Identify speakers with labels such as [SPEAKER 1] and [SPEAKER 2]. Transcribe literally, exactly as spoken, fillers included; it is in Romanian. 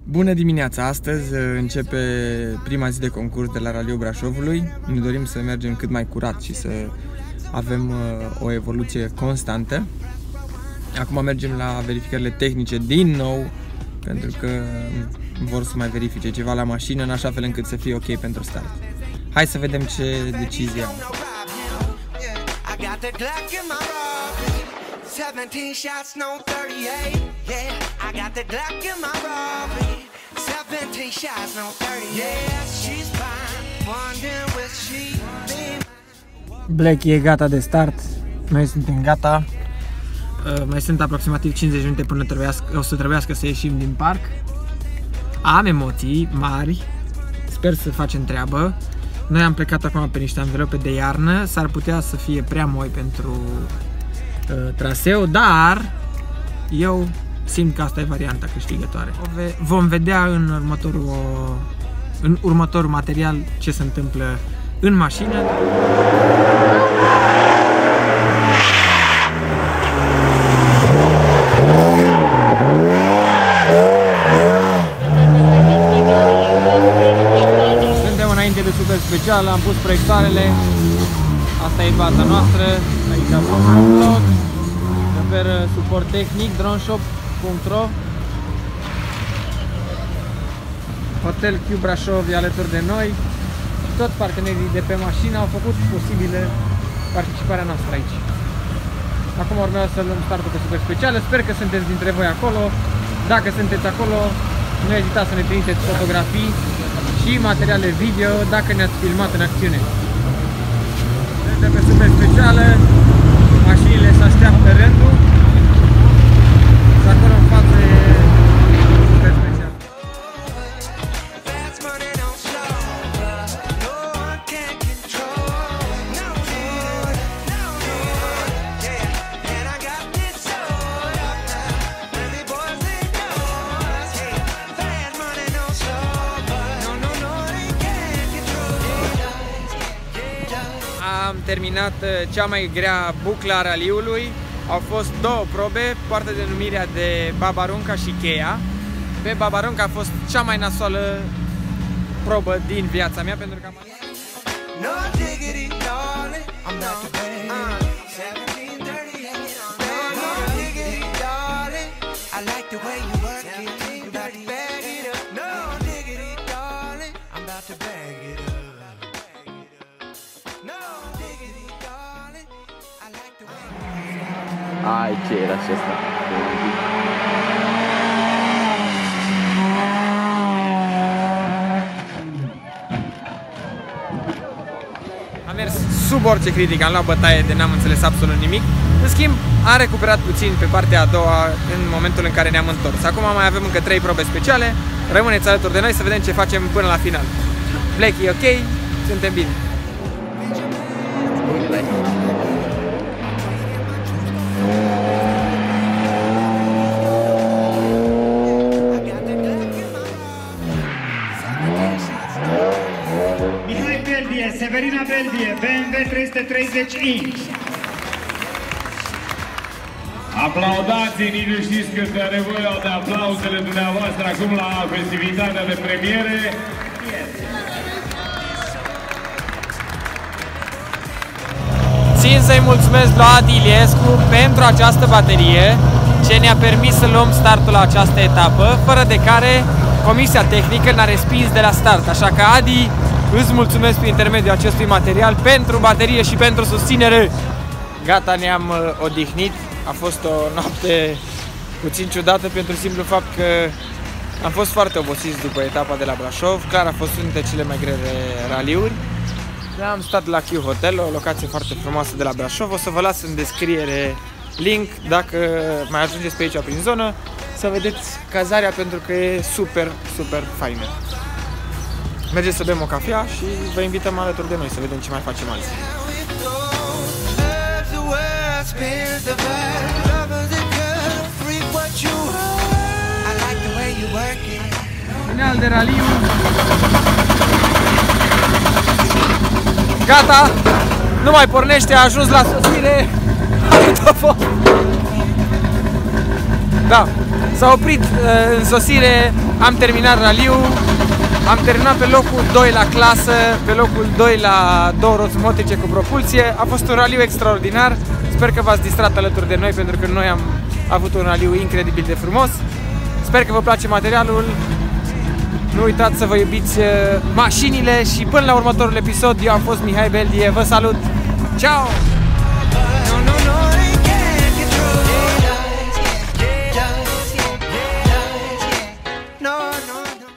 [SPEAKER 1] Bună dimineața! Astăzi începe prima zi de concurs de la Raliul Brașovului. Ne dorim să mergem cât mai curat și să avem o evoluție constantă. Acum mergem la verificările tehnice din nou, pentru că vor să mai verifice ceva la mașină, în așa fel încât să fie ok pentru start. Hai să vedem ce decizie au.
[SPEAKER 2] seventeen shots, no thirty-eight. Yeah, I got the Glock in my Robbie. seventeen shots, no thirty-eight. Yeah, she's fine. Wondering will she be.
[SPEAKER 1] Black e gata de start. Noi suntem gata. Uh, mai sunt aproximativ cincizeci de minute până trebuiască, o să trebuiască să ieșim din parc. Am emoții mari. Sper să facem treabă. Noi am plecat acum pe niște anvelope de iarnă. S-ar putea să fie prea moi pentru traseu, dar eu simt că asta e varianta câștigătoare. Vom vedea în următorul, în următorul material ce se întâmplă în mașină. Suntem înainte de super special, am pus proiectoarele. Asta e baza noastră, aici avem un blog, oferă suport tehnic, droneshop punct ro. Hotel Q Brașov e alături de noi. Toți partenerii de pe mașină au făcut posibile participarea noastră aici. Acum urmează să luăm startul pe super specială. Sper că sunteți dintre voi acolo. Dacă sunteți acolo, nu ezitați să ne trimiteți fotografii și materiale video dacă ne-ați filmat în acțiune. De pe super specială, mașinile se așteaptă rândul și acolo în față e super special. Am terminat cea mai grea buclă a raliului. Au fost două probe, poartă denumirea de Babarunca și Cheia. Pe Babarunca a fost cea mai nasoală probă din viața mea, pentru că am
[SPEAKER 3] Ai, ce era și asta?
[SPEAKER 1] Am mers sub orice critică, am luat bătaie de n-am înțeles absolut nimic. În schimb, am recuperat puțin pe partea a doua în momentul în care ne-am întors. Acum mai avem încă trei probe speciale. Rămâneți alături de noi să vedem ce facem până la final. Black e ok, suntem bine.
[SPEAKER 4] Severina Beldie, B M W trei sute treizeci i. Aplaudați, nici nu știți cât de nevoie au de aplauzele dumneavoastră acum la festivitatea de premiere.
[SPEAKER 1] Țin să-i mulțumesc lui Adi Iliescu pentru această baterie ce ne-a permis să luăm startul la această etapă, fără de care Comisia Tehnică ne-a respins de la start. Așa că, Adi, îți mulțumesc prin intermediul acestui material pentru baterie și pentru susținere. Gata, ne-am uh, odihnit. A fost o noapte puțin ciudată pentru simplu fapt că am fost foarte obosiți după etapa de la Brașov. Clar a fost unul dintre cele mai grele raliuri. Am stat la Q Hotel, o locație foarte frumoasă de la Brașov. O să vă las în descriere link dacă mai ajungeți pe aici prin zonă să vedeți cazarea, pentru că e super, super faină. Mergeți să bem o cafea și vă invităm alături de noi să vedem ce mai facem alții. Final de raliu. Gata! Nu mai pornește, a ajuns la sosire. Da, s-a oprit uh, în sosire, am terminat raliul, am terminat pe locul doi la clasă, pe locul doi la două roți motrice cu propulsie. A fost un raliu extraordinar, sper că v-ați distrat alături de noi pentru că noi am avut un raliu incredibil de frumos. Sper că vă place materialul, nu uitați să vă iubiți uh, mașinile și până la următorul episod, eu am fost Mihai Beldie, vă salut, ciao!